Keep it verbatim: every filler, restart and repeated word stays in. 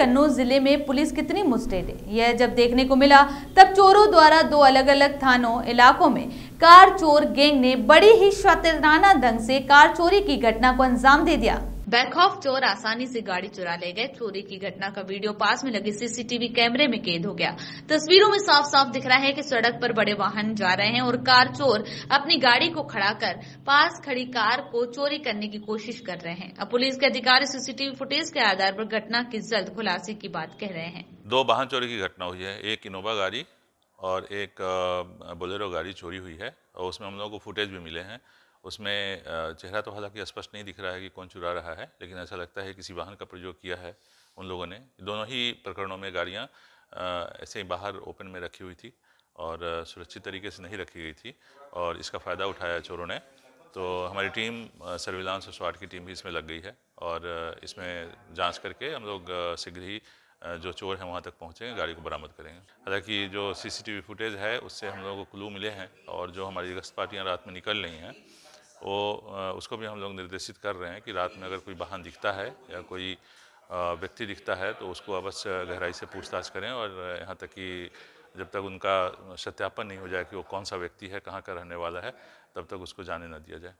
कन्नौज जिले में पुलिस कितनी मुस्तैद है, यह जब देखने को मिला तब चोरों द्वारा दो अलग अलग थानों इलाकों में कार चोर गैंग ने बड़ी ही शातिराना ढंग से कार चोरी की घटना को अंजाम दे दिया। बेखौफ चोर आसानी से गाड़ी चुरा ले गए। चोरी की घटना का वीडियो पास में लगे सीसीटीवी कैमरे में कैद हो गया। तस्वीरों में साफ साफ दिख रहा है कि सड़क पर बड़े वाहन जा रहे हैं और कार चोर अपनी गाड़ी को खड़ा कर पास खड़ी कार को चोरी करने की कोशिश कर रहे हैं। अब पुलिस के अधिकारी सीसीटीवी फुटेज के आधार पर घटना की जल्द खुलासे की बात कह रहे हैं। दो वाहन चोरी की घटना हुई है, एक इनोवा गाड़ी और एक बोलेरो गाड़ी चोरी हुई है और उसमें हम लोगों को फुटेज भी मिले हैं। उसमें चेहरा तो हालांकि स्पष्ट नहीं दिख रहा है कि कौन चुरा रहा है, लेकिन ऐसा लगता है किसी वाहन का प्रयोग किया है उन लोगों ने। दोनों ही प्रकरणों में गाड़ियां ऐसे ही बाहर ओपन में रखी हुई थी और सुरक्षित तरीके से नहीं रखी गई थी और इसका फ़ायदा उठाया चोरों ने। तो हमारी टीम सर्विलांस और स्वाट की टीम भी इसमें लग गई है और इसमें जांच करके हम लोग शीघ्र ही जो चोर हैं वहाँ तक पहुँचेंगे, गाड़ी को बरामद करेंगे। हालांकि जो सीसीटीवी फुटेज है उससे हम लोगों को क्लू मिले हैं और जो हमारी गश्त पार्टियाँ रात में निकल रही हैं वो उसको भी हम लोग निर्देशित कर रहे हैं कि रात में अगर कोई वाहन दिखता है या कोई व्यक्ति दिखता है तो उसको अवश्य गहराई से पूछताछ करें और यहाँ तक कि जब तक उनका सत्यापन नहीं हो जाए कि वो कौन सा व्यक्ति है, कहाँ का रहने वाला है, तब तक उसको जाने न दिया जाए।